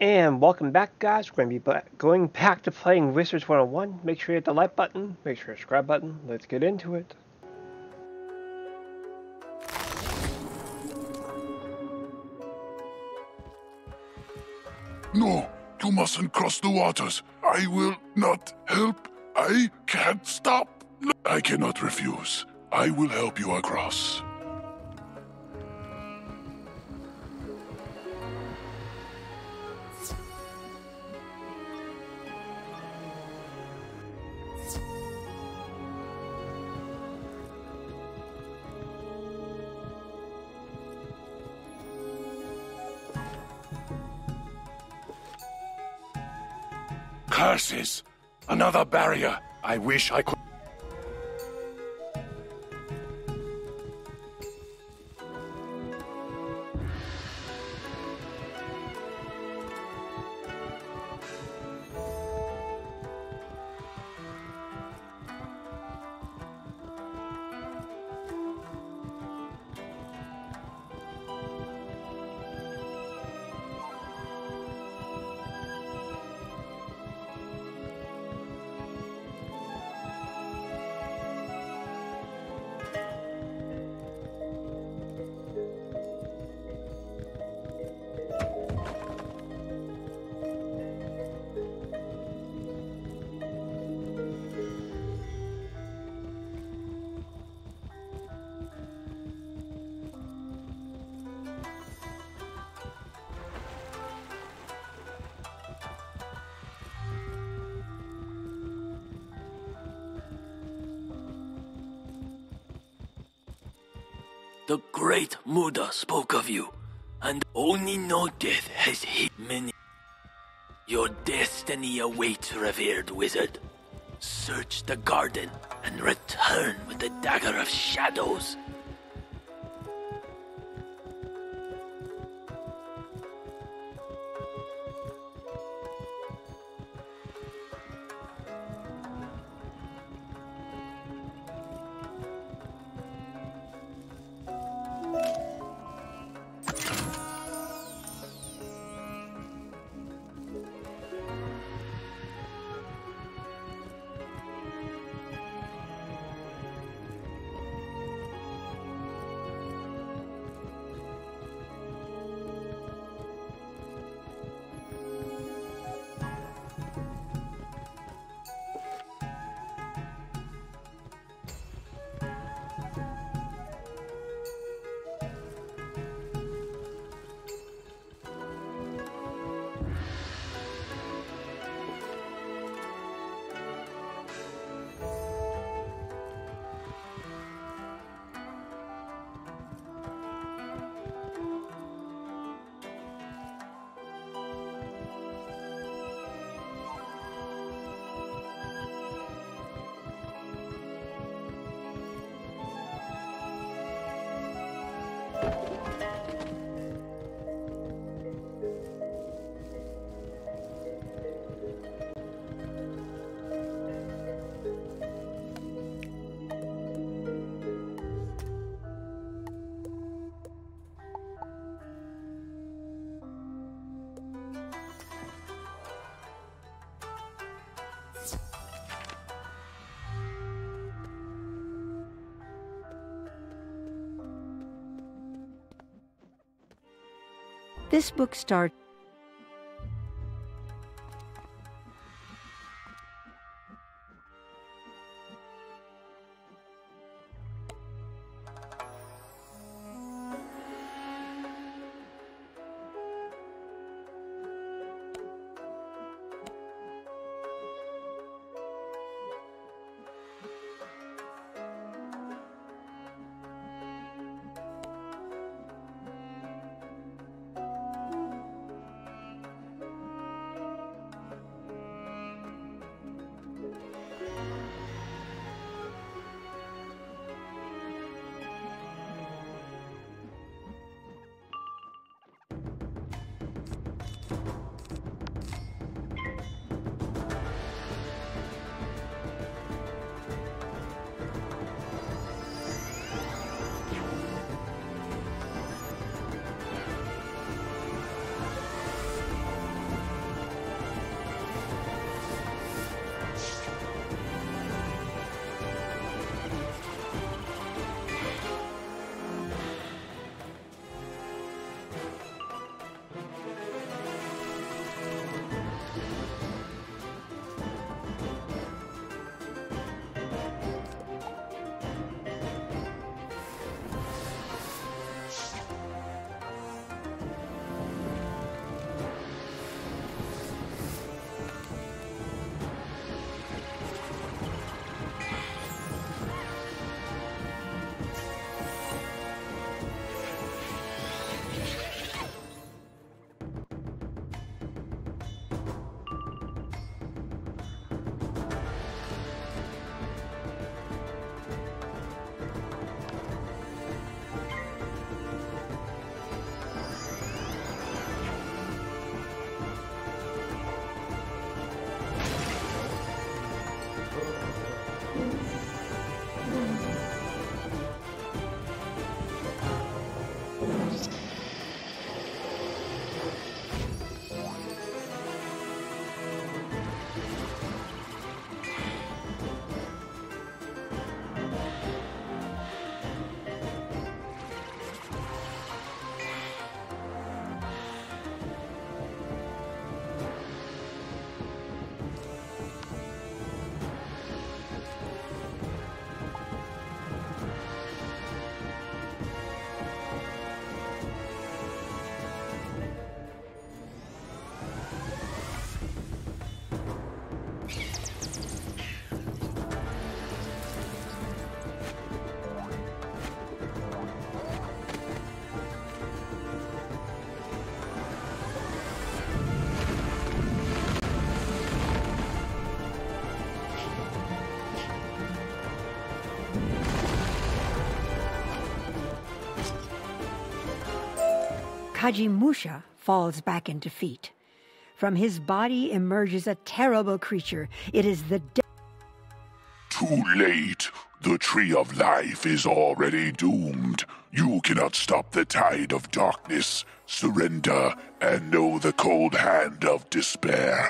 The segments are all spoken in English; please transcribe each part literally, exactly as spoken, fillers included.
And welcome back, guys. We're going to be ba- going back to playing Wizards one oh one. Make sure you hit the like button. Make sure you hit the subscribe button. Let's get into it. No, you mustn't cross the waters. I will not help. I can't stop. I cannot refuse. I will help you across. Curses! Another barrier. I wish I could. The great Muda spoke of you, and only no death has hit many. Your destiny awaits, revered wizard. Search the garden and return with the dagger of shadows. This book starts. Kajimusha falls back in defeat. From his body emerges a terrible creature. It is the de- Too late. The Tree of Life is already doomed. You cannot stop the tide of darkness. Surrender and know the cold hand of despair.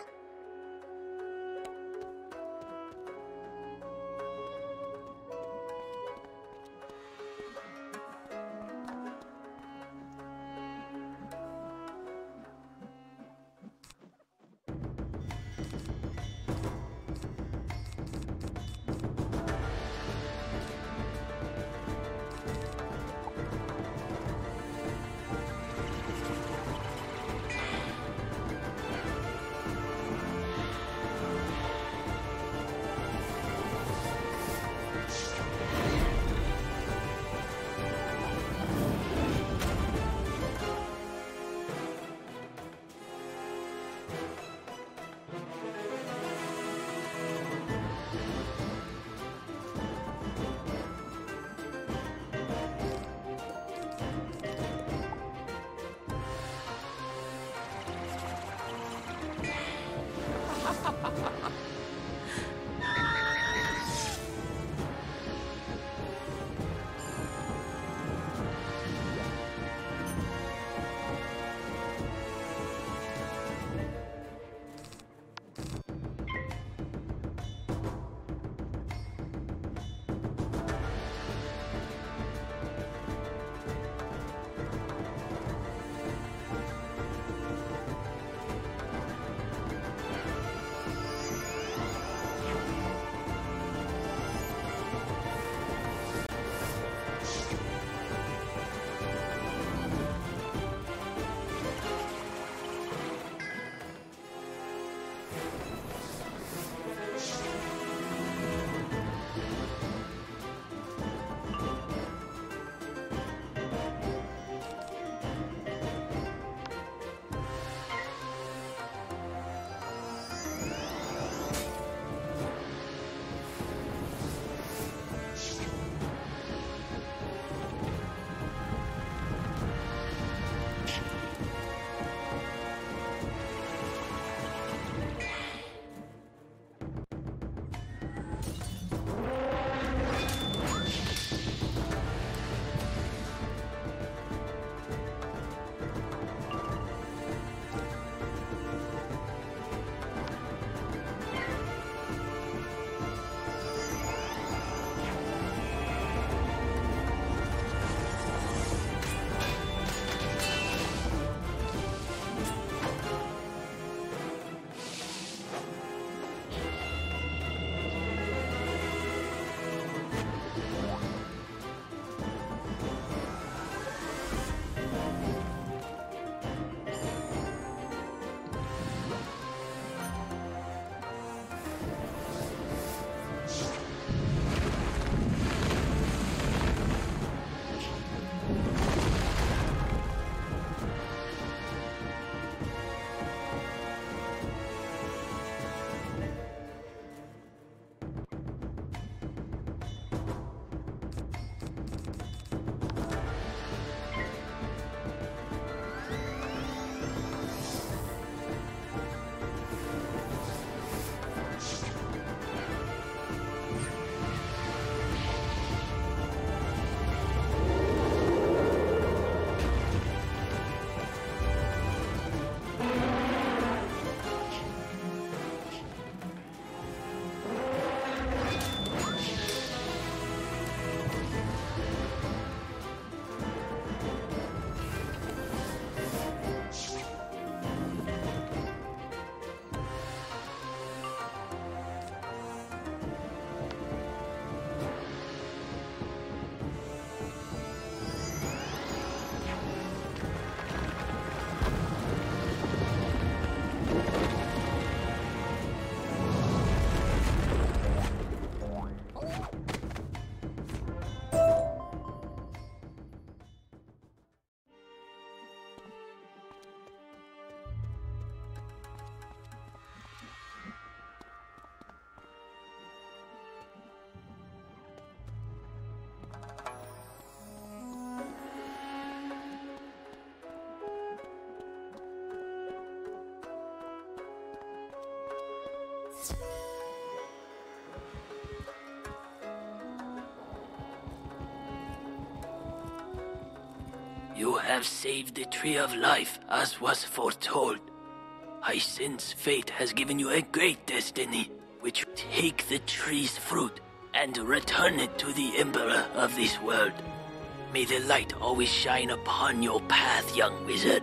You have saved the Tree of Life, as was foretold. I sense fate has given you a great destiny, which take the tree's fruit and return it to the Emperor of this world. May the light always shine upon your path, young wizard.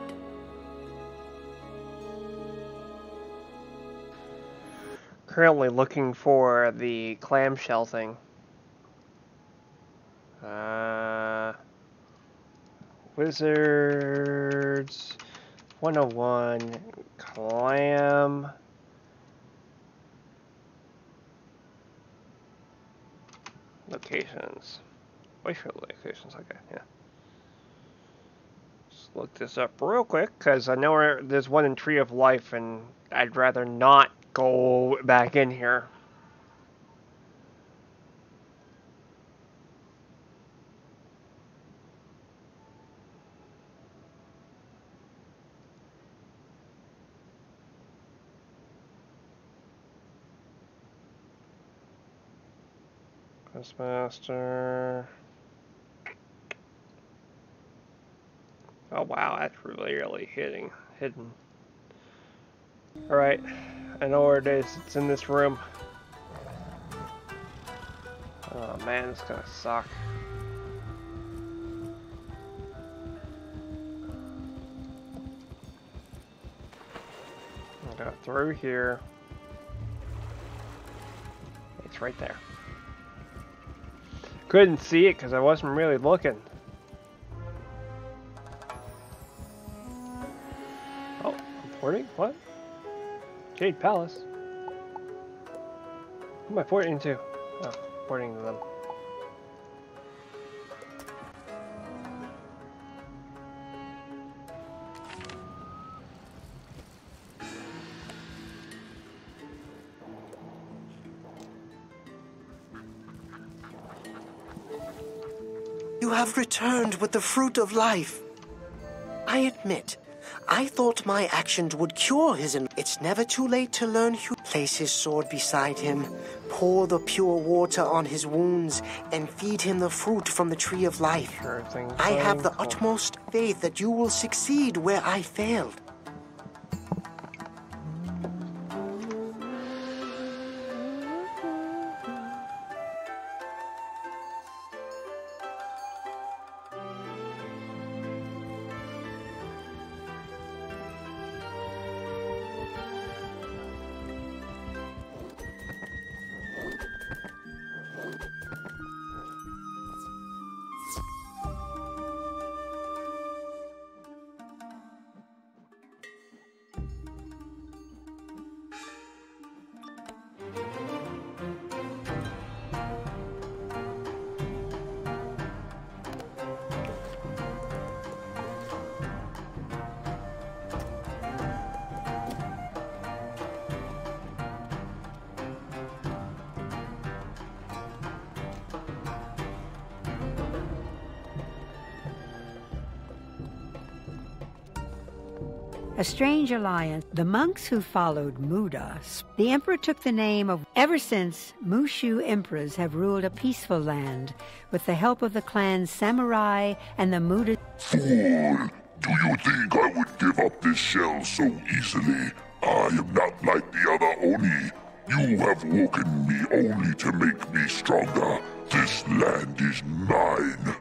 Currently looking for the clamshell thing. Uh, Wizards one oh one clam locations. Wait for locations. Okay, yeah. Let's look this up real quick because I know where there's one in Tree of Life, and I'd rather not go back in here. Questmaster. Oh wow, that's really, really hitting, hidden. Alright, I know where it is. It's in this room. Oh man, it's gonna suck. I'll go through here. It's right there. Couldn't see it because I wasn't really looking. Oh, I'm porting? What? Jade Palace? Who am I porting to? Oh, porting to them. You have returned with the fruit of life. I admit, I thought my actions would cure his... In it's never too late to learn. Place his sword beside him, pour the pure water on his wounds, and feed him the fruit from the tree of life. Sure thing. I have the utmost faith that you will succeed where I failed. A strange alliance. The monks who followed Muda. The emperor took the name of... Ever since, Mooshu emperors have ruled a peaceful land with the help of the clans Samurai and the Muda... Fool! Do you think I would give up this shell so easily? I am not like the other Oni. You have woken me only to make me stronger. This land is mine.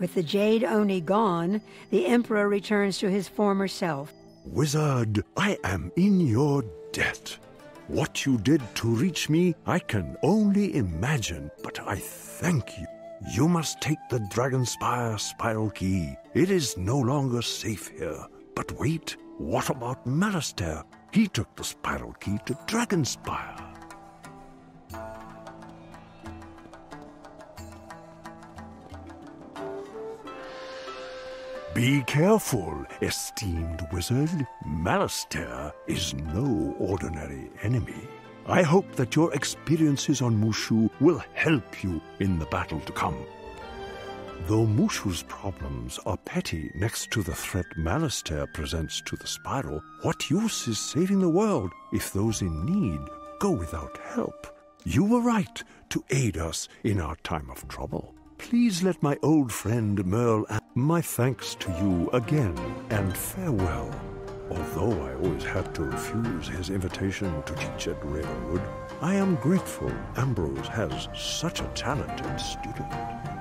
With the Jade Oni gone, the Emperor returns to his former self. Wizard, I am in your debt. What you did to reach me, I can only imagine, but I thank you. You must take the Dragonspire Spiral Key. It is no longer safe here. But wait, what about Malastair? He took the Spiral Key to Dragonspire. Be careful, esteemed wizard. Malastair is no ordinary enemy. I hope that your experiences on Mooshu will help you in the battle to come. Though Mooshu's problems are petty next to the threat Malastair presents to the Spiral, what use is saving the world if those in need go without help? You were right to aid us in our time of trouble. Please let my old friend Merle add my thanks to you again, and farewell. Although I always had to refuse his invitation to teach at Ravenwood, I am grateful Ambrose has such a talented student.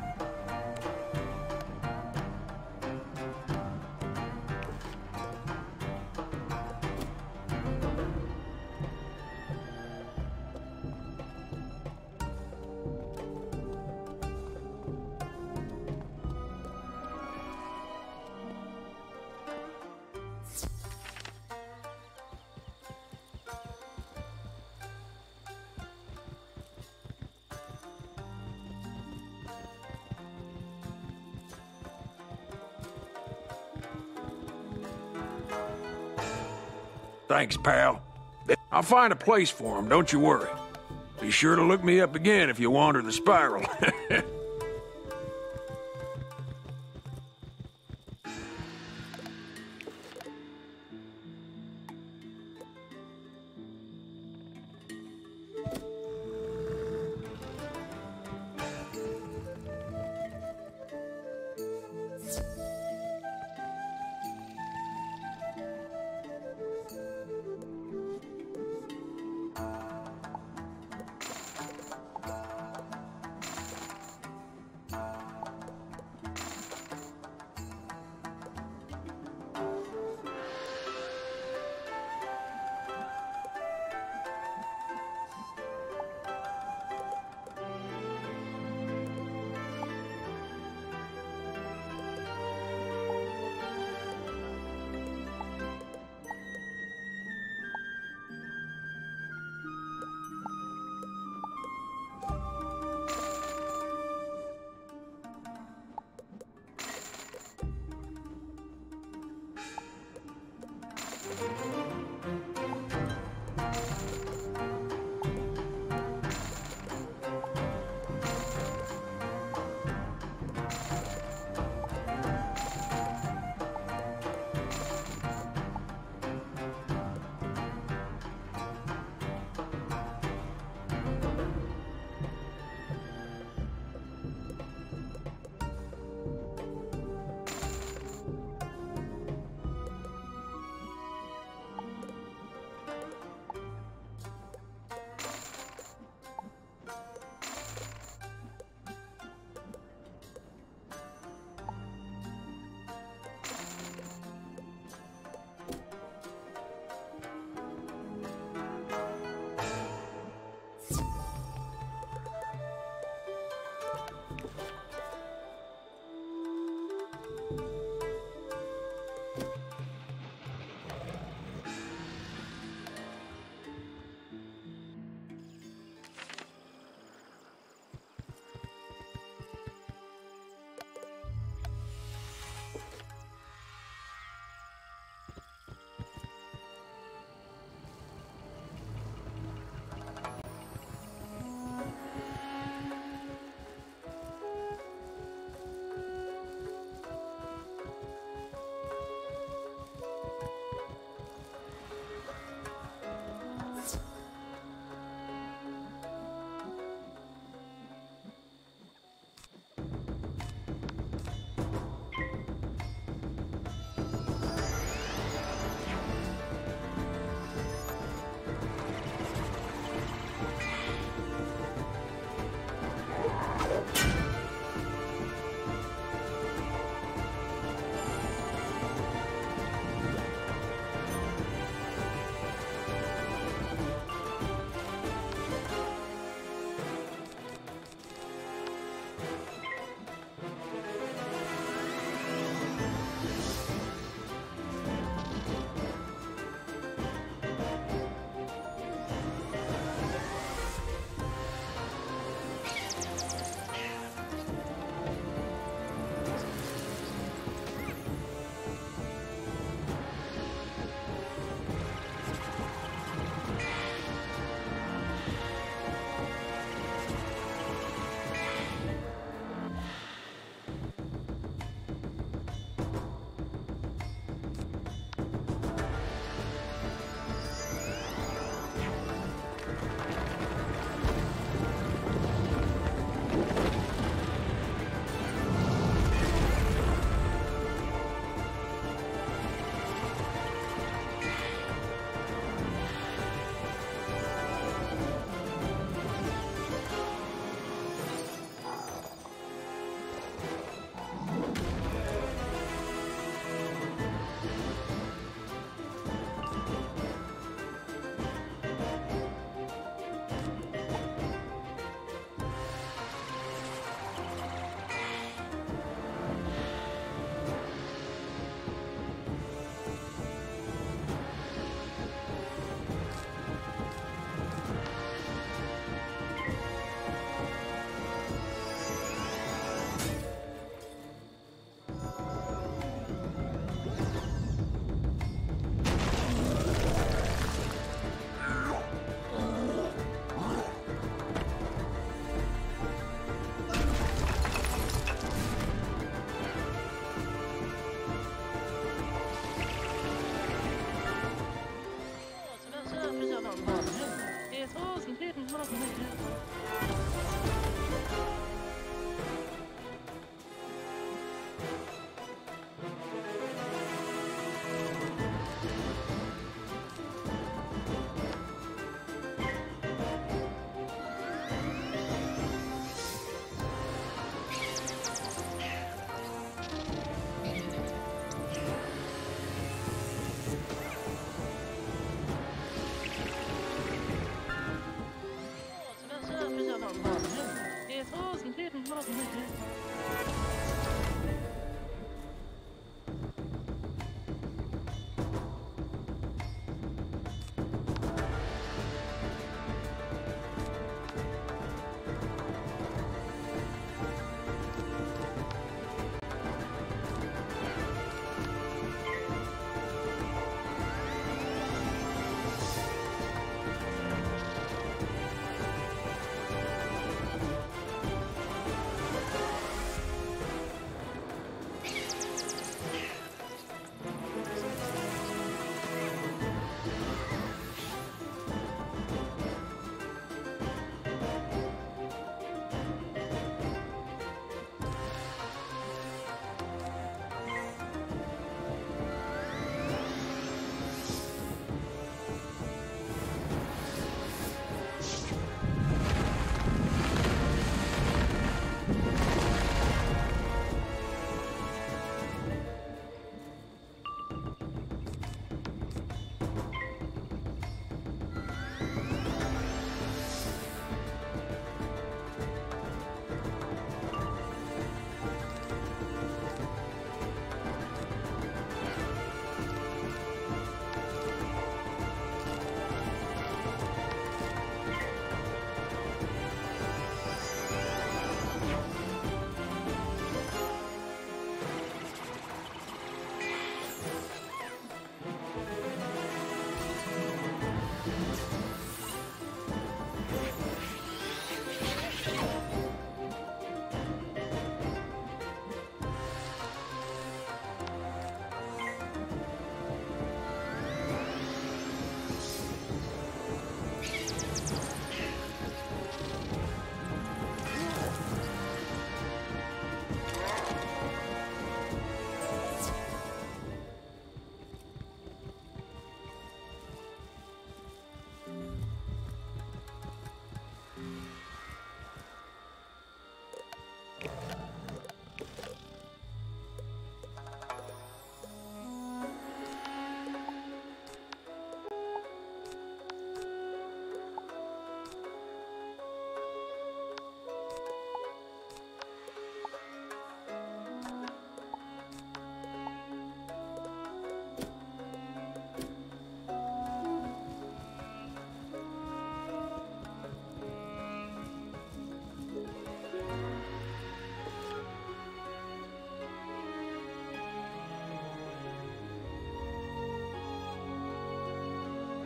Thanks, pal. I'll find a place for him, don't you worry. Be sure to look me up again if you wander the Spiral.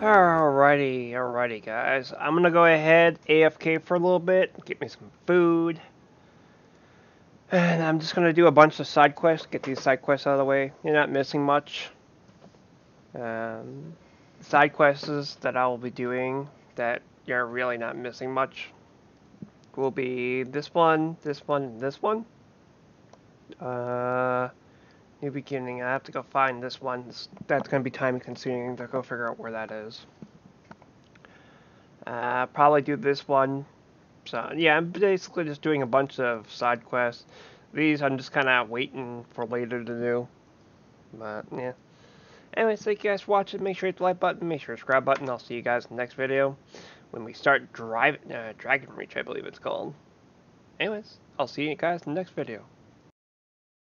Alrighty, alrighty guys. I'm gonna go ahead, A F K for a little bit, get me some food. And I'm just gonna do a bunch of side quests, get these side quests out of the way. You're not missing much. Um, side quests that I will be doing that you're really not missing much will be this one, this one, and this one. Uh, new beginning. I have to go find this one. That's going to be time consuming to go figure out where that is. Uh, probably do this one. So yeah, I'm basically just doing a bunch of side quests. These I'm just kind of waiting for later to do. But yeah. Anyways, thank you guys for watching. Make sure you hit the like button. Make sure to subscribe button. I'll see you guys in the next video when we start driving uh, Dragon Reach, I believe it's called. Anyways, I'll see you guys in the next video.